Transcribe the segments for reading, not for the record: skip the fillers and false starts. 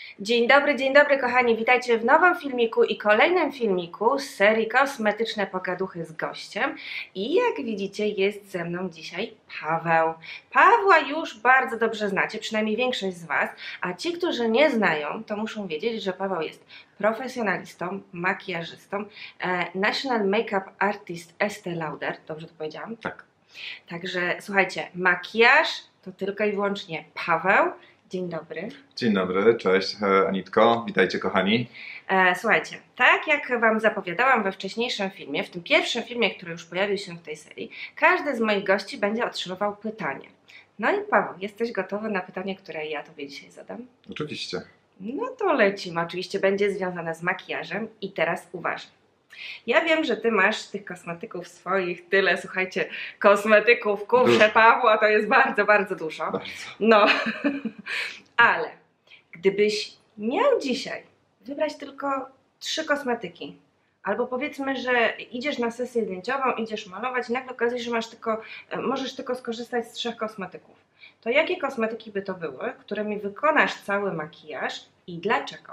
Dzień dobry kochani, witajcie w nowym filmiku i kolejnym filmiku z serii Kosmetyczne Pogaduchy z gościem. I jak widzicie, jest ze mną dzisiaj Paweł. Pawła już bardzo dobrze znacie, przynajmniej większość z Was, a ci, którzy nie znają, to muszą wiedzieć, że Paweł jest profesjonalistą, makijażystą, National Makeup Artist Estée Lauder, dobrze to powiedziałam? Tak. Także słuchajcie, makijaż to tylko i wyłącznie Paweł. Dzień dobry. Dzień dobry, cześć Anitko, witajcie kochani. Słuchajcie, tak jak Wam zapowiadałam we wcześniejszym filmie, w tym pierwszym filmie, który już pojawił się w tej serii, każdy z moich gości będzie otrzymywał pytanie. No i Paweł, jesteś gotowy na pytanie, które ja Tobie dzisiaj zadam? Oczywiście. No to lecimy, oczywiście będzie związane z makijażem i teraz uważaj. Ja wiem, że Ty masz tych kosmetyków swoich tyle, słuchajcie, kosmetyków, kurczę Pawła, to jest bardzo, bardzo dużo. Bardzo. No, ale gdybyś miał dzisiaj wybrać tylko 3 kosmetyki, albo powiedzmy, że idziesz na sesję zdjęciową, idziesz malować i nagle okazuje się, że możesz tylko skorzystać z 3 kosmetyków, to jakie kosmetyki by to były, którymi wykonasz cały makijaż i dlaczego?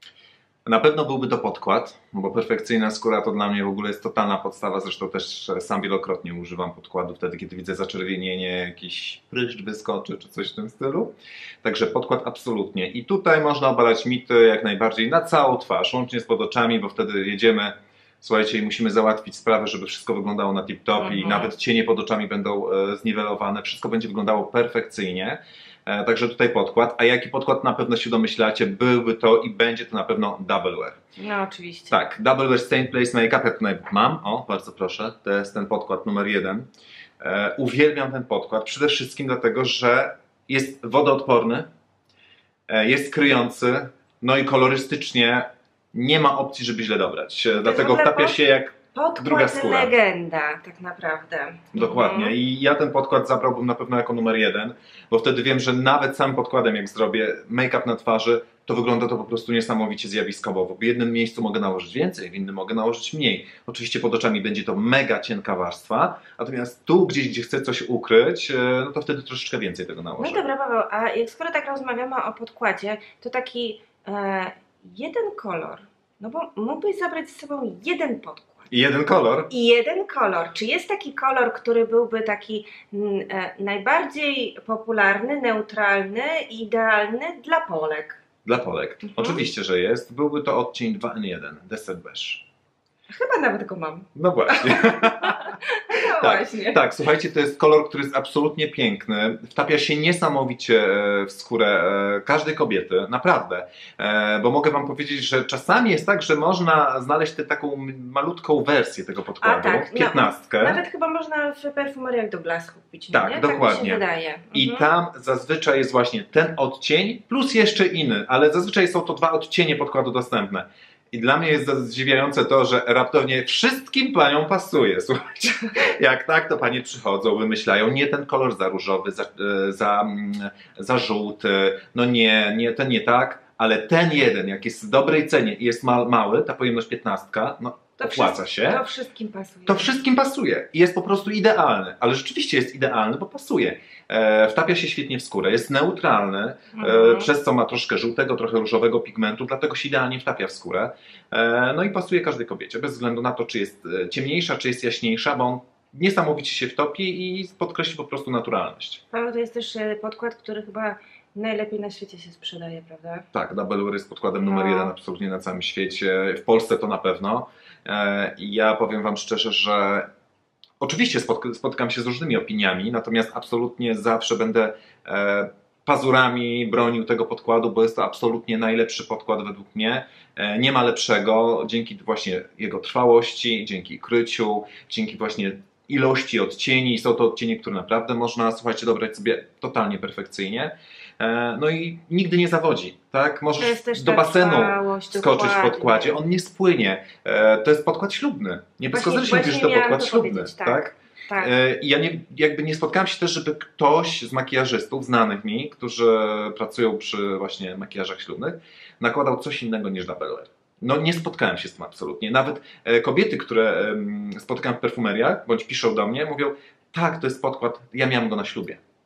Na pewno byłby to podkład, bo perfekcyjna skóra to dla mnie w ogóle jest totalna podstawa, zresztą też sam wielokrotnie używam podkładu wtedy, kiedy widzę zaczerwienienie, jakiś pryszcz wyskoczy czy coś w tym stylu. Także podkład absolutnie. I tutaj można obalać mity jak najbardziej na całą twarz, łącznie z pod oczami, bo wtedy jedziemy, słuchajcie, i musimy załatwić sprawę, żeby wszystko wyglądało na tip-top i nawet cienie pod oczami będą zniwelowane, wszystko będzie wyglądało perfekcyjnie. Także tutaj podkład, a jaki podkład na pewno się domyślacie, byłby to i będzie to na pewno Double Wear. No oczywiście. Tak, Double Wear Stay in Place Makeup, ja tutaj mam, o bardzo proszę, to jest ten podkład numer 1. Uwielbiam ten podkład, przede wszystkim dlatego, że jest wodoodporny, jest kryjący, no i kolorystycznie nie ma opcji, żeby źle dobrać, dlatego wtapia się jak druga skóra. Podkład legenda, tak naprawdę. Dokładnie. I ja ten podkład zabrałbym na pewno jako numer 1, bo wtedy wiem, że nawet samym podkładem jak zrobię make-up na twarzy, to wygląda to po prostu niesamowicie zjawiskowo. W jednym miejscu mogę nałożyć więcej, w innym mogę nałożyć mniej. Oczywiście pod oczami będzie to mega cienka warstwa, natomiast tu gdzieś, gdzie chcę coś ukryć, no to wtedy troszeczkę więcej tego nałożę. No dobra Paweł, a jak skoro tak rozmawiamy o podkładzie, to taki jeden kolor, no bo mógłbyś zabrać ze sobą jeden podkład. I jeden kolor? I jeden kolor. Czy jest taki kolor, który byłby taki najbardziej popularny, neutralny i idealny dla Polek? Dla Polek. Oczywiście, że jest. Byłby to odcień 2N1, Desert Beige. Chyba nawet go mam. No właśnie. No właśnie. Tak, słuchajcie, to jest kolor, który jest absolutnie piękny. Wtapia się niesamowicie w skórę każdej kobiety, naprawdę. Bo mogę Wam powiedzieć, że czasami jest tak, że można znaleźć taką malutką wersję tego podkładu, 15. No, nawet chyba można w perfumeriach do Glass kupić. Tak, nie? dokładnie. Tak mi się wydaje. I tam zazwyczaj jest właśnie ten odcień plus jeszcze inny, ale zazwyczaj są to 2 odcienie podkładu dostępne. I dla mnie jest zadziwiające to, że raptownie wszystkim paniom pasuje. Słuchajcie, jak tak, to panie przychodzą, wymyślają, nie ten kolor za różowy, za żółty, no nie, ten nie tak, ale ten jeden, jak jest w dobrej cenie i jest mały, ta pojemność 15, no to opłaca się. To wszystkim pasuje. To wszystkim pasuje i jest po prostu idealny, ale rzeczywiście jest idealny, bo pasuje. Wtapia się świetnie w skórę, jest neutralny, przez co ma troszkę żółtego, trochę różowego pigmentu, dlatego się idealnie wtapia w skórę. No i pasuje każdej kobiecie, bez względu na to, czy jest ciemniejsza, czy jest jaśniejsza, bo on niesamowicie się wtopi i podkreśli po prostu naturalność. Paweł, to jest też podkład, który chyba najlepiej na świecie się sprzedaje, prawda? Tak, Double Wear jest podkładem numer 1 absolutnie na całym świecie, w Polsce to na pewno. I ja powiem Wam szczerze, że oczywiście spotykam się z różnymi opiniami, natomiast absolutnie zawsze będę pazurami bronił tego podkładu, bo jest to absolutnie najlepszy podkład według mnie. Nie ma lepszego, dzięki właśnie jego trwałości, dzięki kryciu, dzięki właśnie ilości odcieni. Są to odcienie, które naprawdę można, słuchajcie, dobrać sobie totalnie perfekcyjnie. No i nigdy nie zawodzi, tak? Możesz do basenu skoczyć w podkładzie, on nie spłynie. To jest podkład ślubny. Nie bez kozery się mówi, że to podkład ślubny, tak? Tak. I ja nie spotkałem się też, żeby ktoś z makijażystów, znanych mi, którzy pracują przy właśnie makijażach ślubnych, nakładał coś innego niż Double Wear. No nie spotkałem się z tym absolutnie. Nawet kobiety, które spotykam w perfumeriach, bądź piszą do mnie, mówią, tak, to jest podkład, ja miałam go na ślubie.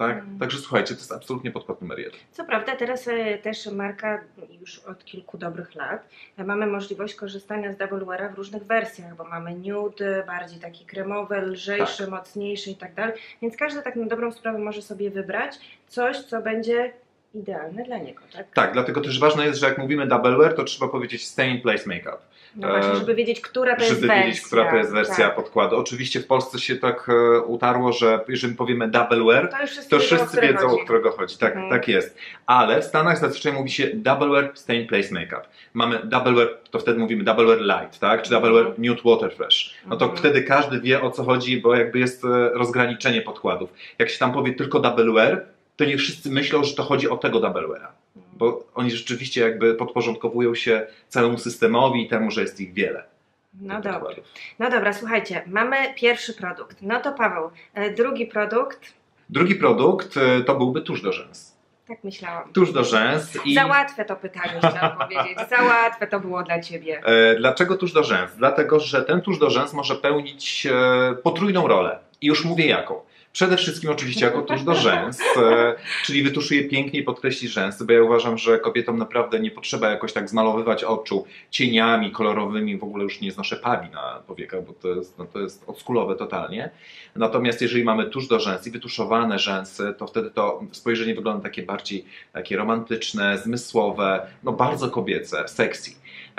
tak? Także słuchajcie, to jest absolutnie podkład numer 1. Co prawda teraz też marka już od kilku dobrych lat mamy możliwość korzystania z Double Weara w różnych wersjach, bo mamy nude, bardziej taki kremowy, lżejszy, mocniejszy i tak dalej, więc każdy tak na dobrą sprawę może sobie wybrać coś, co będzie idealne dla niego, tak? Tak, dlatego też ważne jest, że jak mówimy Double Wear, to trzeba powiedzieć Stay in Place Makeup. No właśnie, żeby wiedzieć, która to jest wersja. Żeby wiedzieć, która to jest wersja podkładu. Oczywiście w Polsce się tak utarło, że jeżeli powiemy Double Wear, to wszyscy wiedzą, o którego chodzi. Tak, tak jest. Ale w Stanach zazwyczaj mówi się Double Wear Stay in Place Makeup. Mamy Double Wear, to wtedy mówimy Double Wear Light, tak? Czy Double Wear Nude Water Fresh. No to wtedy każdy wie, o co chodzi, bo jakby jest rozgraniczenie podkładów. Jak się tam powie tylko Double Wear, to nie wszyscy myślą, że to chodzi o tego Double Weara. Bo oni rzeczywiście jakby podporządkowują się całemu systemowi i temu, że jest ich wiele. No dobra. No dobra, słuchajcie, mamy pierwszy produkt. No to Paweł, drugi produkt. Drugi produkt to byłby tusz do rzęs. Tak myślałam. Tusz do rzęs. Za łatwe to pytanie, chciałam powiedzieć. Za łatwe to było dla Ciebie. Dlaczego tusz do rzęs? Dlatego, że ten tusz do rzęs może pełnić potrójną rolę. I już mówię jaką. Przede wszystkim oczywiście jako tusz do rzęs, czyli wytuszuje pięknie i podkreśli rzęsy, bo ja uważam, że kobietom naprawdę nie potrzeba jakoś tak zmalowywać oczu cieniami kolorowymi, w ogóle już nie znoszę pawi na powiekach, bo to jest oldschoolowe totalnie. Natomiast jeżeli mamy tusz do rzęs i wytuszowane rzęsy, to wtedy to spojrzenie wygląda takie bardziej takie romantyczne, zmysłowe, no bardzo kobiece, sexy.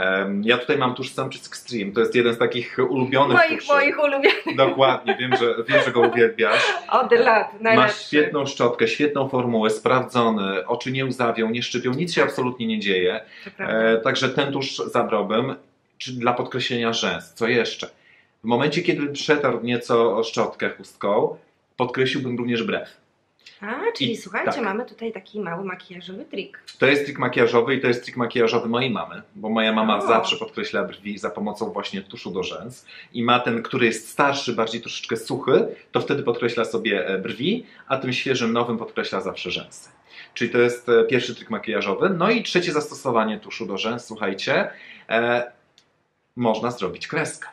Ja tutaj mam tusz Sunbreeze Extreme, to jest jeden z takich ulubionych moich ulubionych. Dokładnie, wiem, że go uwielbiasz. Od lat, najlepszy. Masz świetną szczotkę, świetną formułę, sprawdzony, oczy nie łzawią, nie szczypią, nic się absolutnie nie dzieje. Także ten tusz zabrałbym dla podkreślenia rzęs. Co jeszcze? W momencie, kiedy przetarł nieco szczotkę chustką, podkreśliłbym również brew. Czyli słuchajcie, mamy tutaj taki mały makijażowy trik. To jest trik makijażowy i to jest trik makijażowy mojej mamy, bo moja mama zawsze podkreśla brwi za pomocą właśnie tuszu do rzęs i ma ten, który jest starszy, bardziej troszeczkę suchy, to wtedy podkreśla sobie brwi, a tym świeżym, nowym podkreśla zawsze rzęsy. Czyli to jest pierwszy trik makijażowy. No i trzecie zastosowanie tuszu do rzęs, słuchajcie, można zrobić kreskę.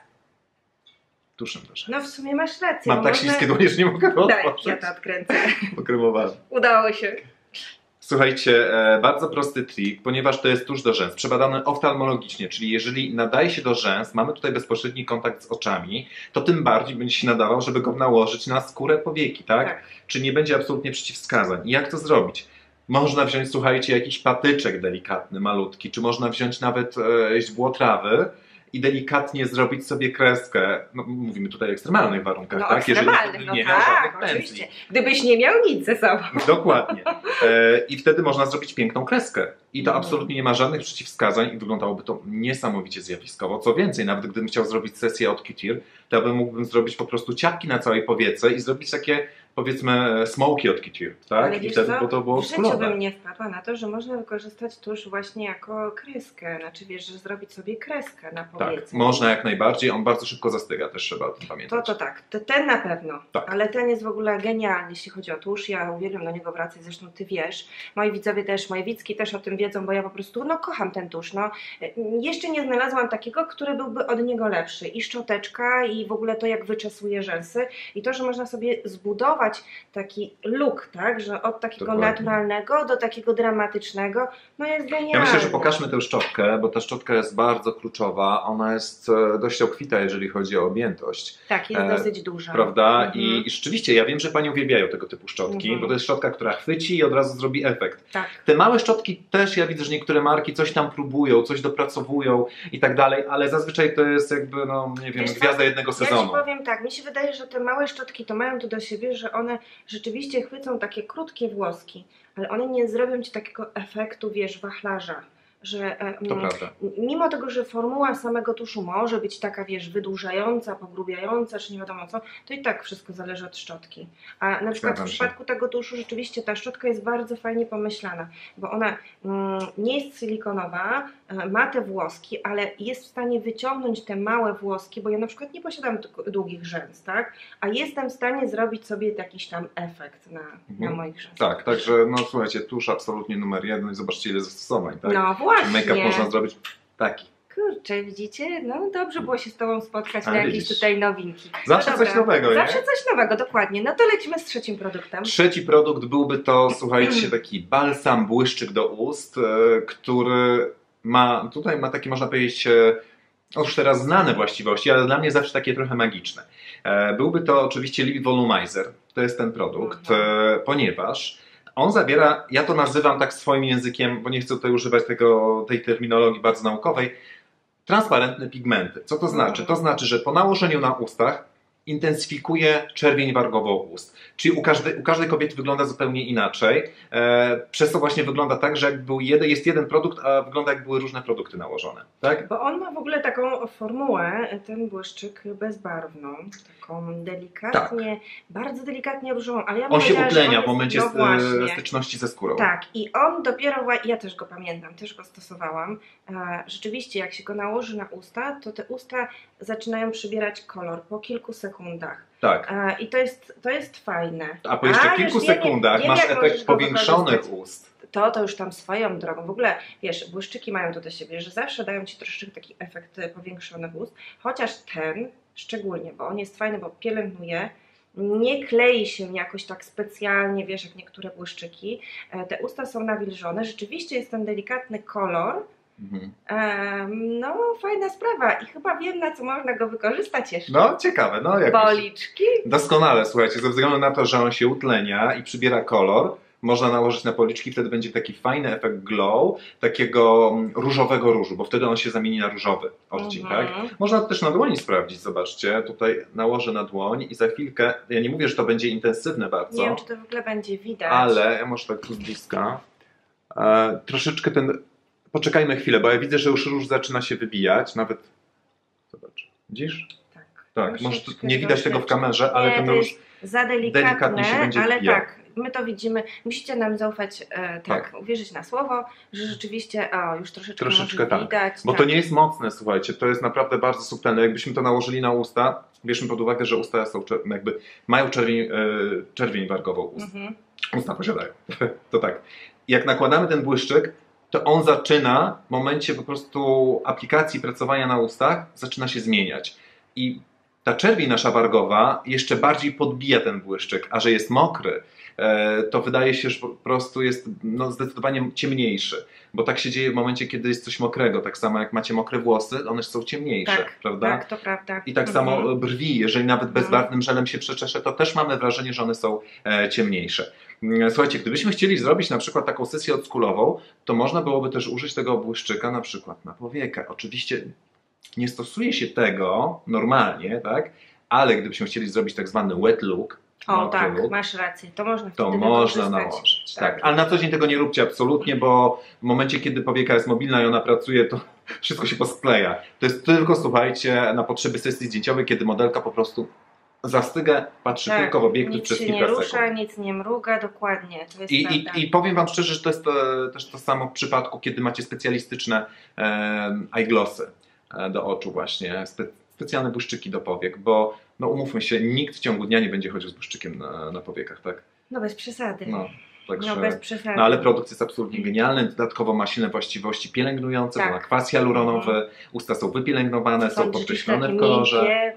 Tuszem do rzęs. No w sumie masz rację. Mam tak śliskie dłonie, że nie mogę otworzyć. Ja to odkręcę. Pokremowałem. Udało się. Słuchajcie, bardzo prosty trik, ponieważ to jest tusz do rzęs, przebadany oftalmologicznie, czyli jeżeli nadaje się do rzęs, mamy tutaj bezpośredni kontakt z oczami, to tym bardziej będzie się nadawał, żeby go nałożyć na skórę powieki, tak? Czy nie będzie absolutnie przeciwwskazań. I jak to zrobić? Można wziąć, słuchajcie, jakiś patyczek delikatny, malutki, czy można wziąć nawet źdźbło trawy i delikatnie zrobić sobie kreskę. No, mówimy tutaj o ekstremalnych warunkach, tak? Ekstremalnych, jeżeli nie miał żadnych pędzli. Gdybyś nie miał nic ze sobą. Dokładnie. I wtedy można zrobić piękną kreskę. I to absolutnie nie ma żadnych przeciwwskazań i wyglądałoby to niesamowicie zjawiskowo. Co więcej, nawet gdybym chciał zrobić sesję od couture, to ja mógłbym zrobić po prostu ciapki na całej powiece i zrobić takie, powiedzmy, smoki od couture, tak? Ale i wtedy to było w życiu bym nie wpadła na to, że można wykorzystać tusz właśnie jako kreskę. Znaczy wiesz, że zrobić sobie kreskę na powiece. Tak, można jak najbardziej. On bardzo szybko zastyga, też trzeba o tym pamiętać. To tak, ten na pewno. Tak. Ale ten jest w ogóle genialny, jeśli chodzi o tusz. Ja uwielbiam do niego wracać, zresztą Ty wiesz. Moi widzowie też, moje widzki też o tym wiedzą, bo ja po prostu kocham ten tusz. Jeszcze nie znalazłam takiego, który byłby od niego lepszy. I szczoteczka, i w ogóle to, jak wyczesuje rzęsy. I to, że można sobie zbudować taki look, tak? Że od takiego naturalnego do takiego dramatycznego, jest genialny. Ja myślę, że pokażmy tę szczotkę, bo ta szczotka jest bardzo kluczowa. Ona jest dość obfita, jeżeli chodzi o objętość. Tak, jest dosyć duża. Prawda? I rzeczywiście, ja wiem, że Pani uwielbiają tego typu szczotki, bo to jest szczotka, która chwyci i od razu zrobi efekt. Tak. Te małe szczotki też, ja widzę, że niektóre marki coś tam próbują, coś dopracowują i tak dalej, ale zazwyczaj to jest jakby, nie wiem, gwiazda jednego sezonu. Ja Ci powiem tak, mi się wydaje, że te małe szczotki to mają to do siebie, że one rzeczywiście chwycą takie krótkie włoski, ale one nie zrobią Ci takiego efektu, wiesz, wachlarza. Że mimo tego, że formuła samego tuszu może być taka, wiesz, wydłużająca, pogrubiająca, czy nie wiadomo co, to i tak wszystko zależy od szczotki. A na przykład w przypadku tego tuszu rzeczywiście ta szczotka jest bardzo fajnie pomyślana, bo ona nie jest silikonowa, ma te włoski, ale jest w stanie wyciągnąć te małe włoski, bo ja na przykład nie posiadam długich rzęs, tak? A jestem w stanie zrobić sobie jakiś tam efekt na moich rzęsach. Tak, także słuchajcie, tusz absolutnie numer 1 i zobaczcie, ile zastosowań, tak? No właśnie. Make-up można zrobić taki. Kurczę, widzicie? No dobrze było się z Tobą spotkać Ale na jakieś widzisz. tutaj nowinki. Zawsze No coś dobra. nowego, nie? Zawsze coś nowego, dokładnie. No to lecimy z trzecim produktem. Trzeci produkt byłby to, słuchajcie, taki balsam błyszczyk do ust, który tutaj ma takie, można powiedzieć, już teraz znane właściwości, ale dla mnie zawsze takie trochę magiczne. Byłby to oczywiście Lip Volumizer, to jest ten produkt, ponieważ on zawiera, ja to nazywam tak swoim językiem, bo nie chcę tutaj używać tej terminologii bardzo naukowej, transparentne pigmenty. Co to znaczy? To znaczy, że po nałożeniu na ustach intensyfikuje czerwień wargowo-ust. Czyli u każdej kobiety wygląda zupełnie inaczej. Przez to właśnie wygląda tak, że jest jeden produkt, a wygląda jak były różne produkty nałożone. Tak? Bo on ma w ogóle taką formułę, ten błyszczyk bezbarwną, taką delikatnie, bardzo delikatnie różową, ale ja bym On się powiedziała, że utlenia on w momencie jest, no właśnie. styczności ze skórą. Tak, i on dopiero, ja też go pamiętam, też go stosowałam. Rzeczywiście, jak się go nałoży na usta, to te usta zaczynają przybierać kolor po kilku sekundach. Tak. I to jest fajne. A po jeszcze kilku sekundach masz efekt powiększonych ust. To już tam swoją drogą. W ogóle, wiesz, błyszczyki mają to do siebie, że zawsze dają Ci troszeczkę taki efekt powiększonych ust, chociaż ten szczególnie, bo on jest fajny, bo pielęgnuje, nie klei się jakoś tak specjalnie, wiesz, jak niektóre błyszczyki. Te usta są nawilżone, rzeczywiście jest ten delikatny kolor. No, fajna sprawa i chyba wiem, na co można go wykorzystać jeszcze. No, ciekawe. No, policzki? Doskonale, słuchajcie, ze względu na to, że on się utlenia i przybiera kolor, można nałożyć na policzki, wtedy będzie taki fajny efekt glow, takiego różowego różu, bo wtedy on się zamieni na różowy odcień, tak? Można to też na dłoni sprawdzić, zobaczcie, tutaj nałożę na dłoń i za chwilkę, ja nie mówię, że to będzie intensywne bardzo. Nie wiem, czy to w ogóle będzie widać. Ale, ja może tak tu z bliska, troszeczkę poczekajmy chwilę, bo ja widzę, że już róż zaczyna się wybijać, nawet, zobacz, widzisz? Tak. Tak, może nie widać tego w kamerze, ale ten róż za delikatnie się będzie ale wbijał. Tak, my to widzimy. Musicie nam zaufać, uwierzyć na słowo, że rzeczywiście już troszeczkę tak. widać. Bo to nie jest mocne, słuchajcie, to jest naprawdę bardzo subtelne. Jakbyśmy to nałożyli na usta, bierzmy pod uwagę, że usta są mają czerwień wargową ust. Usta posiadają. To tak. Jak nakładamy ten błyszczyk, to on zaczyna w momencie po prostu aplikacji, pracowania na ustach, zaczyna się zmieniać. I ta czerwień nasza wargowa jeszcze bardziej podbija ten błyszczyk, a że jest mokry, to wydaje się, że po prostu jest zdecydowanie ciemniejszy. Bo tak się dzieje w momencie, kiedy jest coś mokrego. Tak samo jak macie mokre włosy, one są ciemniejsze, tak, prawda? Tak, to prawda. I tak samo brwi, jeżeli nawet bezbarwnym żelem się przeczesze, to też mamy wrażenie, że one są ciemniejsze. Słuchajcie, gdybyśmy chcieli zrobić na przykład taką sesję oldschoolową, to można byłoby też użyć tego błyszczyka na przykład na powiekę. Oczywiście nie stosuje się tego normalnie, tak? Ale gdybyśmy chcieli zrobić tak zwany wet look, masz rację, to można wtedy można nałożyć. Tak. Ale na co dzień tego nie róbcie absolutnie, bo w momencie, kiedy powieka jest mobilna i ona pracuje, to wszystko się poskleja. To jest tylko, słuchajcie, na potrzeby sesji zdjęciowej, kiedy modelka po prostu zastyga, patrzy tylko w obiektyw przez kilka sekund. Nic się nie rusza, nic nie mruga, dokładnie. To jest I powiem Wam szczerze, że to jest też to samo w przypadku, kiedy macie specjalistyczne eyeglossy do oczu właśnie, specjalne błyszczyki do powiek, bo umówmy się, nikt w ciągu dnia nie będzie chodził z błyszczykiem na powiekach, tak? No bez przesady. Także, bez przesady. ale produkt jest absolutnie genialny, dodatkowo ma silne właściwości pielęgnujące, bo ma kwas hialuronowy, usta są wypielęgnowane, są podkreślone w kolorze.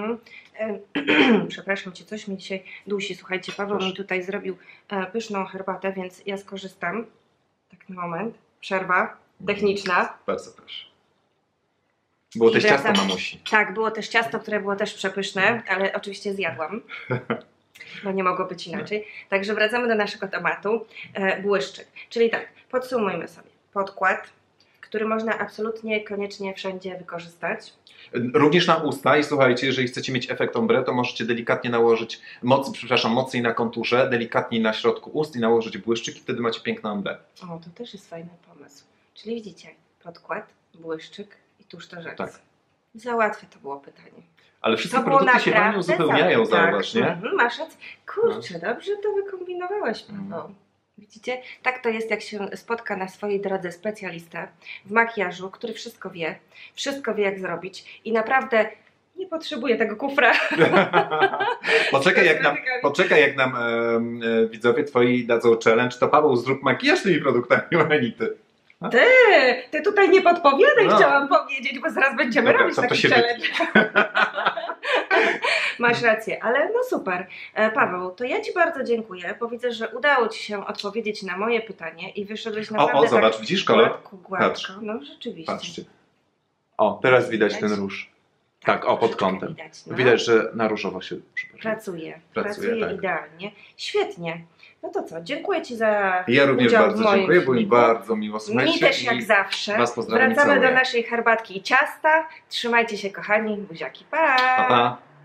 Przepraszam Cię, coś mi dzisiaj dusi. Słuchajcie, Paweł mi tutaj zrobił pyszną herbatę, więc ja skorzystam. Tak na moment. Przerwa techniczna. Bardzo proszę. Było też ciasto mamusi. Tak, było też ciasto, które było też przepyszne, ale oczywiście zjadłam, bo nie mogło być inaczej. Także wracamy do naszego tematu. Błyszczyk. Czyli tak, podsumujmy sobie. Podkład, który można absolutnie, koniecznie wszędzie wykorzystać. Również na usta i słuchajcie, jeżeli chcecie mieć efekt ombre, to możecie delikatnie nałożyć, mocniej na konturze, delikatniej na środku ust i nałożyć błyszczyk i wtedy macie piękne ombre. O, to też jest fajny pomysł. Czyli widzicie, podkład, błyszczyk i tuż to rzec. Tak. Za łatwe to było pytanie. Ale wszystkie produkty się fajnie uzupełniają, zauważ, nie? Masz rację. Kurczę, dobrze to wykombinowałeś, Paweł. Widzicie? Tak to jest, jak się spotka na swojej drodze specjalistę w makijażu, który wszystko wie jak zrobić i naprawdę nie potrzebuje tego kufra. Poczekaj jak nam widzowie twoi dadzą challenge, to Paweł zrób makijaż tymi produktami Juanity. Ty tutaj nie podpowiadaj, No. chciałam powiedzieć, bo zaraz będziemy Dobra, robić to taki się challenge. Masz rację, ale no super. Paweł, to ja Ci bardzo dziękuję, bo widzę, że udało Ci się odpowiedzieć na moje pytanie i wyszedłeś naprawdę O, zobacz, tak widzisz kolor? gładko. Patrz. No rzeczywiście. Patrzcie. O, teraz widać Widać? ten róż. Tak, o, pod troszeczkę kątem. Widać, no. Widać, że na różowo się Pracuje tak. idealnie. Świetnie. No to co, dziękuję Ci za Ja również udział w bardzo moim dziękuję, było mi filmiku. bardzo miło, słuchajcie. Mi też jak i zawsze. Was pozdrawiam i Wracamy do całuję. naszej herbatki i ciasta. Trzymajcie się kochani, buziaki, Pa, pa.